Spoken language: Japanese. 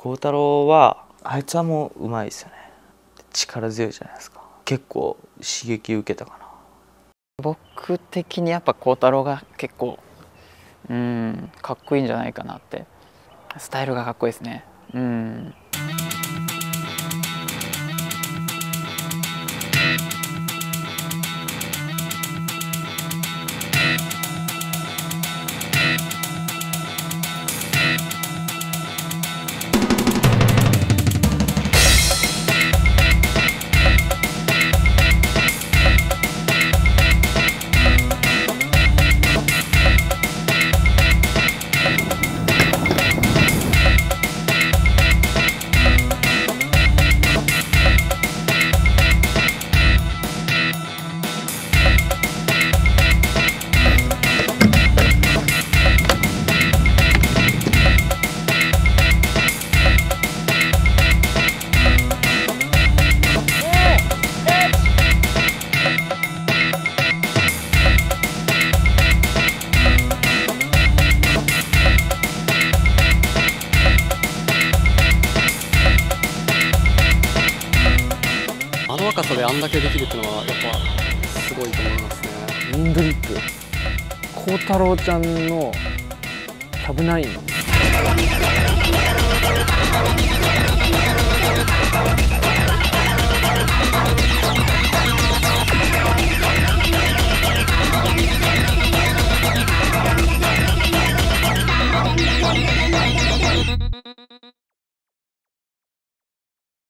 孝太郎はあいつはもううまいですよね。力強いじゃないですか。結構刺激受けたかな。 僕的にやっぱ孝太郎が結構かっこいいんじゃないかなって。スタイルがかっこいいですね。 あの若さであんだけできるっていうのはやっぱすごいと思いますね。 ウィンドリップ、孝太郎ちゃんのタブナイン。